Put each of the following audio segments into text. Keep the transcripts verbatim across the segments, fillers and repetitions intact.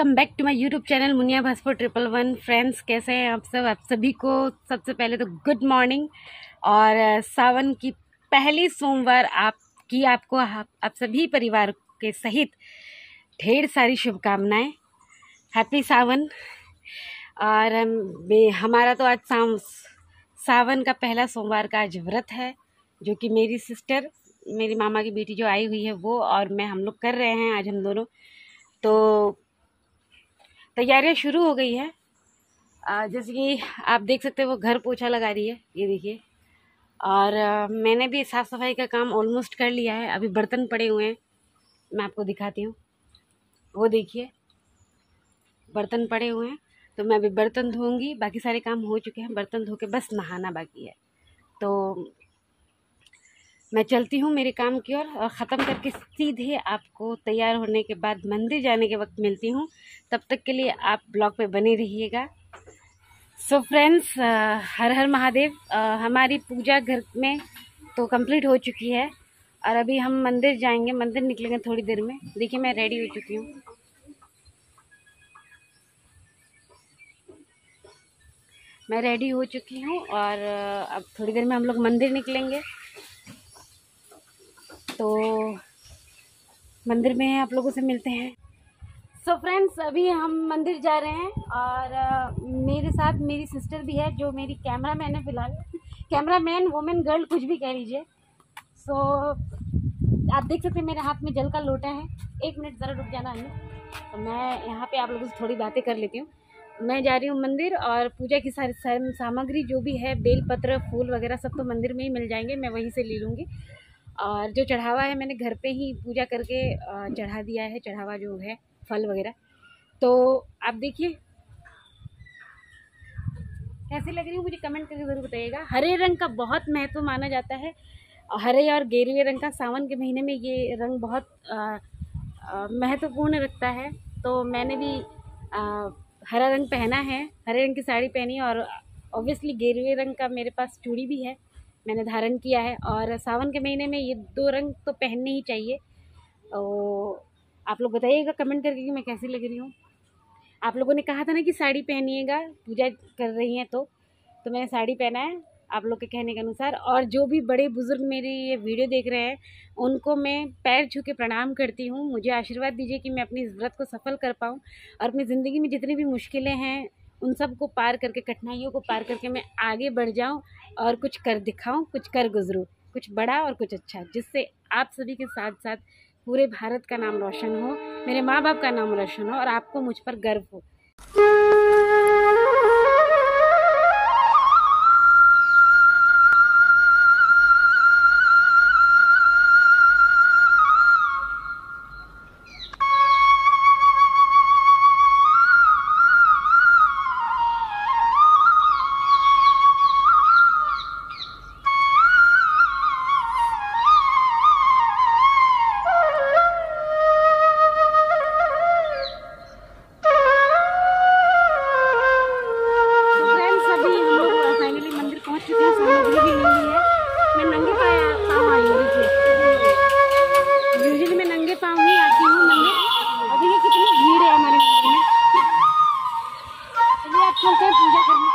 Welcome back to my YouTube channel Muniya Bhaskar triple one. Friends, कैसे हैं आप सब? आप सभी को सबसे पहले तो गुड मॉर्निंग और सावन की पहली सोमवार आपकी आपको आप, आप सभी परिवार के सहित ढेर सारी शुभकामनाएं। हैप्पी सावन। और हम, हमारा तो आज साम सावन का पहला सोमवार का आज व्रत है, जो कि मेरी सिस्टर, मेरी मामा की बेटी जो आई हुई है वो और मैं हम लोग कर रहे हैं आज हम दोनों। तो तैयारियां शुरू हो गई है। आ, जैसे कि आप देख सकते हैं वो घर पोछा लगा रही है, ये देखिए। और आ, मैंने भी साफ़ सफाई का काम ऑलमोस्ट कर लिया है। अभी बर्तन पड़े हुए हैं, मैं आपको दिखाती हूँ। वो देखिए बर्तन पड़े हुए हैं, तो मैं अभी बर्तन धोऊंगी। बाकी सारे काम हो चुके हैं, बर्तन धो के बस नहाना बाकी है। तो मैं चलती हूँ मेरे काम की ओर और ख़त्म करके सीधे आपको तैयार होने के बाद मंदिर जाने के वक्त मिलती हूँ। तब तक के लिए आप ब्लॉग पे बने रहिएगा। सो फ्रेंड्स, हर हर महादेव। आ, हमारी पूजा घर में तो कंप्लीट हो चुकी है और अभी हम मंदिर जाएंगे, मंदिर निकलेंगे थोड़ी देर में। देखिए मैं रेडी हो चुकी हूँ। मैं रेडी हो चुकी हूँ और अब थोड़ी देर में हम लोग मंदिर निकलेंगे। तो मंदिर में आप लोगों से मिलते हैं। सो so फ्रेंड्स, अभी हम मंदिर जा रहे हैं और uh, मेरे साथ मेरी सिस्टर भी है, जो मेरी कैमरा मैन है फिलहाल। कैमरा मैन, वुमेन, गर्ल, कुछ भी कह लीजिए। सो so, आप देख सकते हैं मेरे हाथ में जल का लोटा है। एक मिनट ज़रा रुक जाना है, तो मैं यहाँ पे आप लोगों से थोड़ी बातें कर लेती हूँ। मैं जा रही हूँ मंदिर और पूजा की सारी सामग्री जो भी है, बेलपत्र, फूल वगैरह सब तो मंदिर में ही मिल जाएंगे, मैं वहीं से ले लूँगी। और जो चढ़ावा है मैंने घर पे ही पूजा करके चढ़ा दिया है, चढ़ावा जो है फल वगैरह। तो आप देखिए कैसी लग रही हूँ, मुझे कमेंट करके ज़रूर बताइएगा। हरे रंग का बहुत महत्व माना जाता है। हरे और गेरुए रंग का सावन के महीने में ये रंग बहुत महत्वपूर्ण रखता है। तो मैंने भी आ, हरा रंग पहना है, हरे रंग की साड़ी पहनी और ऑब्वियसली गेरुए रंग का मेरे पास चूड़ी भी है, मैंने धारण किया है। और सावन के महीने में ये दो रंग तो पहनने ही चाहिए। तो आप लोग बताइएगा कमेंट करके कि मैं कैसी लग रही हूँ। आप लोगों ने कहा था ना कि साड़ी पहनिएगा, पूजा कर रही हैं तो तो मैंने साड़ी पहना है आप लोग के कहने के अनुसार। और जो भी बड़े बुजुर्ग मेरी ये वीडियो देख रहे हैं उनको मैं पैर छू के प्रणाम करती हूँ। मुझे आशीर्वाद दीजिए कि मैं अपनी इस व्रत को सफल कर पाऊँ और अपनी ज़िंदगी में जितनी भी मुश्किलें हैं उन सब को पार करके, कठिनाइयों को पार करके मैं आगे बढ़ जाऊँ और कुछ कर दिखाऊँ, कुछ कर गुजरूँ, कुछ बड़ा और कुछ अच्छा, जिससे आप सभी के साथ साथ पूरे भारत का नाम रोशन हो, मेरे माँ बाप का नाम रोशन हो और आपको मुझ पर गर्व हो। यूजुअली मैं नंगे पाँव ही आती हूँ मंदिर। अभी ये कितनी भीड़ है हमारे मंदिर में। चलिए आप चलते हैं पूजा करने।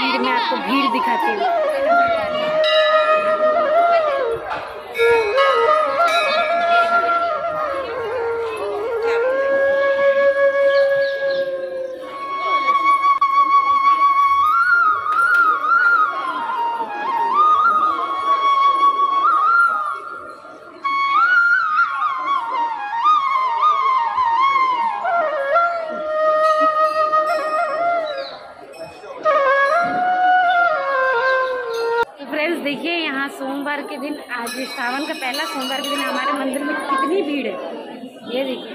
भीड़ में आपको भीड़ दिखाती हूँ। देखिए यहाँ सोमवार के दिन, आज सावन का पहला सोमवार के दिन हमारे मंदिर में कितनी भीड़ है। ये देखिए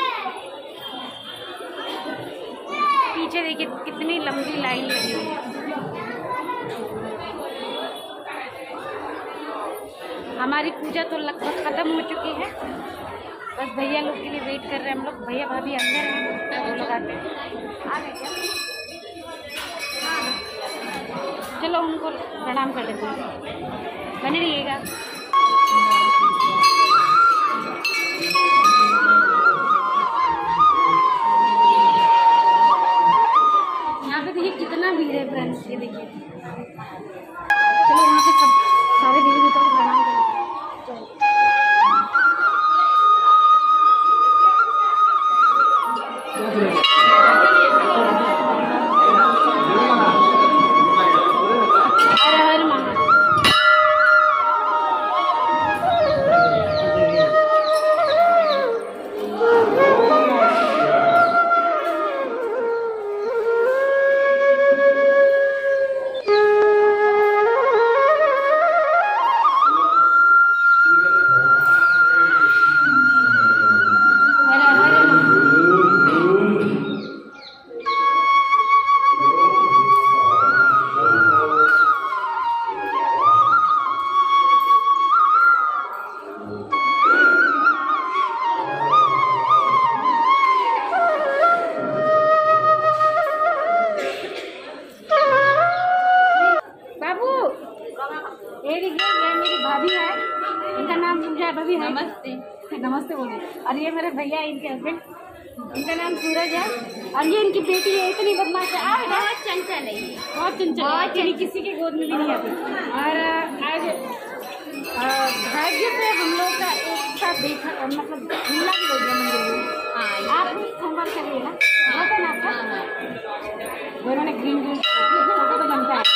पीछे देखिए कितनी लंबी लाइन लगी हुई है। हमारी पूजा तो लगभग खत्म हो चुकी है, बस भैया लोग के लिए वेट कर रहे हैं हम लोग। भैया भाभी अंदर हैं, वो लोग आते हैं। आ गए क्या? चलो उनको प्रणाम कर देते हैं, बने रहिएगा। यहाँ पे देखिए कितना भीड़ है फ्रेंड्स, ये देखिए। चलो यहाँ पे सब सारे देवी देवताओं को प्रणाम कर देते हैं। ये देखिए ये मेरी भाभी है, इनका नाम पूजा भाभी है। नमस्ते नमस्ते बोले। और ये मेरे भैया है, इनके हस्बैंड, इनका नाम सूरज है। और ये इनकी बेटी है, इतनी बदमाश है, आ बहुत चंचल है, बहुत चंचल है, किसी के गोद में भी नहीं आती। और आज भाग्य से हम लोग का एक साथ देखा, मतलब मिला भी हो गया मंदिर में। आप सोमवार करिए ना, होता ना आपका, दोनों ने ग्रीन ग्रीन तो बनता है।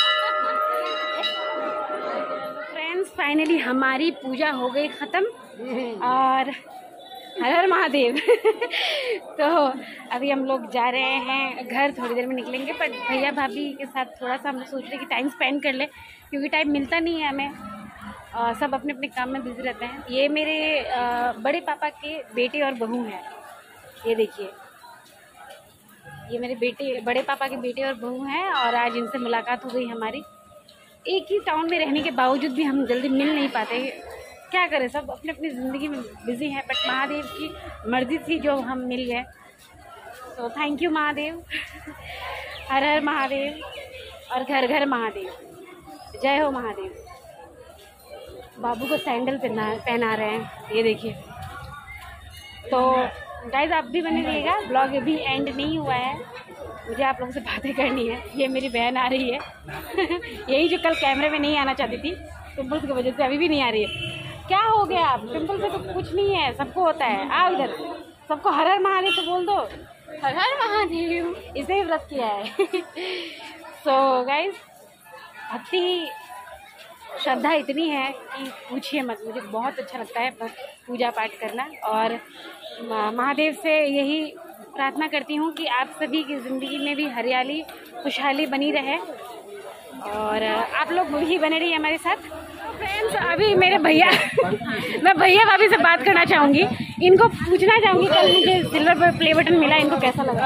फाइनली हमारी पूजा हो गई ख़त्म और हर हर महादेव। तो अभी हम लोग जा रहे हैं घर, थोड़ी देर में निकलेंगे। पर भैया भाभी के साथ थोड़ा सा हम लोग सोच रहे कि टाइम स्पेंड कर ले, क्योंकि टाइम मिलता नहीं है हमें, आ, सब अपने अपने काम में बिजी रहते हैं। ये मेरे आ, बड़े पापा के बेटे और बहू हैं, ये देखिए, ये मेरे बेटे बड़े पापा के बेटे और बहू हैं। और आज इनसे मुलाकात हो गई हमारी। एक ही टाउन में रहने के बावजूद भी हम जल्दी मिल नहीं पाते, क्या करें, सब अपनी अपनी ज़िंदगी में बिजी हैं। बट महादेव की मर्जी थी जो हम मिल गए, तो थैंक यू महादेव। हर हर महादेव और घर घर महादेव, जय हो महादेव। बाबू को सैंडल पहना पहना रहे हैं, ये देखिए। तो गाइस आप भी बने रहिएगा, ब्लॉग अभी एंड नहीं हुआ है, मुझे आप लोगों से बातें करनी है। ये मेरी बहन आ रही है यही जो कल कैमरे में नहीं आना चाहती थी, पिंपल्स की वजह से अभी भी नहीं आ रही है। क्या हो गया आप, पिंपल से तो कुछ नहीं है, सबको होता है। आओ इधर, सबको हर हर महादेव तो बोल दो, हर हर महादेव, इसे ही व्रत किया है। सो गाइस, भक्ति श्रद्धा इतनी है कि पूछिए मत। मुझे बहुत अच्छा लगता है पूजा पाठ करना, और महादेव से यही प्रार्थना करती हूँ कि आप सभी की ज़िंदगी में भी हरियाली खुशहाली बनी रहे, और आप लोग भी बने रहिए हमारे साथ। तो फ्रेंड्स, अभी मेरे भैया मैं भैया भाभी से बात करना चाहूँगी, इनको पूछना चाहूँगी कल मुझे सिल्वर प्ले बटन मिला, इनको कैसा लगा?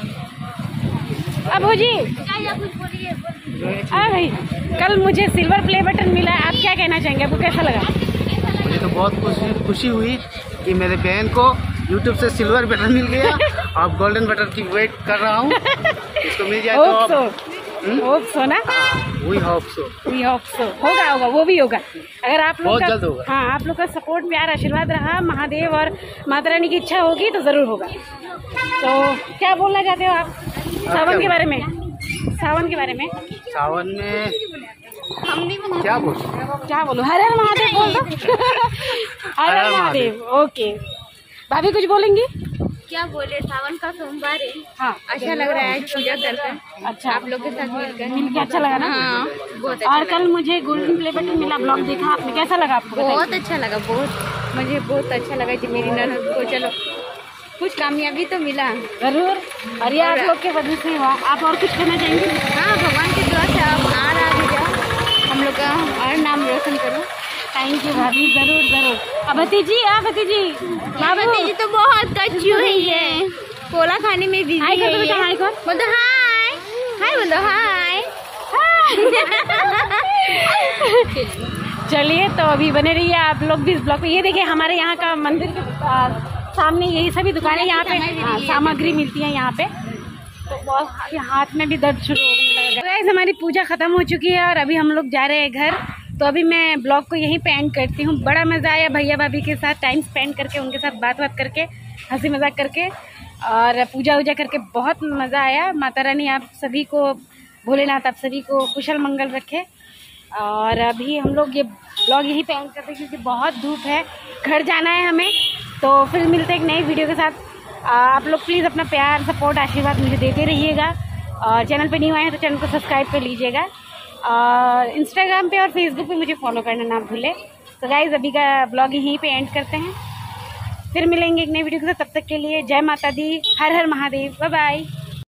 अबू जी, हाँ भाई, कल मुझे सिल्वर प्ले बटन मिला, आप क्या कहना चाहेंगे? आपको कैसा लगा? मुझे तो बहुत खुशी खुशी हुई कि मेरे बहन को यूट्यूब से सिल्वर बटन मिल गया। अब गोल्डन बटन की वेट कर रहा हूँ, इसको मिल जाए तो होप सो ना, वही होप सो वही होप सो होगा होगा वो भी होगा, अगर आप लोग का जल्द होगा। हाँ, आप लोग का सपोर्ट प्यार आशीर्वाद रहा, महादेव और माता रानी की इच्छा होगी तो ज़रूर होगा। तो क्या बोलना चाहते हो आप सावन के बारे में? सावन के बारे में सावन में हम नहीं क्या बोल क्या बोलूं, हर हर महादेव बोल दो। हर हर महादेव। ओके भाभी कुछ बोलेंगी? क्या बोले, सावन का सोमवार है। हाँ अच्छा लग रहा है पूजा करके। अच्छा आप लोग के साथ मिलकर मिल के अच्छा लगा ना? हाँ बहुत और अच्छा कल मुझे गोल्डन प्ले बटन मिला, ब्लॉग देखा आपने, कैसा लगा आपको? लगा। बहुत अच्छा लगा, बहुत मुझे बहुत अच्छा लगा कि मेरी ननद को चलो कुछ कामयाबी तो मिला। जरूर, और ये आप लोग के वजह से हुआ। आप और कुछ कहना चाहेंगे? हाँ भगवान की दुआ से आप और आगे जाओ, हम लोग का और नाम रोशन करो। थैंक यू भाभी, जरूर जरूर। अब भतीजी, आ भतीजी, बाबा जी तो बहुत कच्ची हुई है, कोला खाने में बिजी हाय कर दो बेटा, है। हाय कर। बोल दो हाय, हाय बोल दो हाय। चलिए तो अभी बने रहिए आप लोग भी इस ब्लॉग पे। ये देखिए हमारे यहाँ का मंदिर के आ, सामने यही सभी दुकानें यहाँ पे हाँ, सामग्री मिलती है यहाँ पे। तो बहुत हाथ में भी दर्द शुरू होने लगा। गाइस हमारी पूजा खत्म हो चुकी है और अभी हम लोग जा रहे हैं घर। तो अभी मैं ब्लॉग को यहीं पे एंड करती हूँ। बड़ा मज़ा आया भैया भाभी के साथ टाइम स्पेंड करके, उनके साथ बात बात करके, हंसी मजाक करके और पूजा वूजा करके बहुत मज़ा आया। माता रानी आप सभी को, भोलेनाथ आप सभी को कुशल मंगल रखे। और अभी हम लोग ये ब्लॉग यहीं पे एंड करते हैं क्योंकि बहुत धूप है, घर जाना है हमें। तो फिर मिलते हैं एक नई वीडियो के साथ। आप लोग प्लीज़ अपना प्यार, सपोर्ट, आशीर्वाद मुझे देते रहिएगा। और चैनल पे न्यू आए तो चैनल को सब्सक्राइब कर लीजिएगा। और इंस्टाग्राम पे और फेसबुक पे मुझे फॉलो करना ना भूलें। तो गाइज़ अभी का ब्लॉग यहीं पे एंड करते हैं, फिर मिलेंगे एक नई वीडियो के साथ। तब तक के लिए जय माता दी, हर हर महादेव, बाय बाय।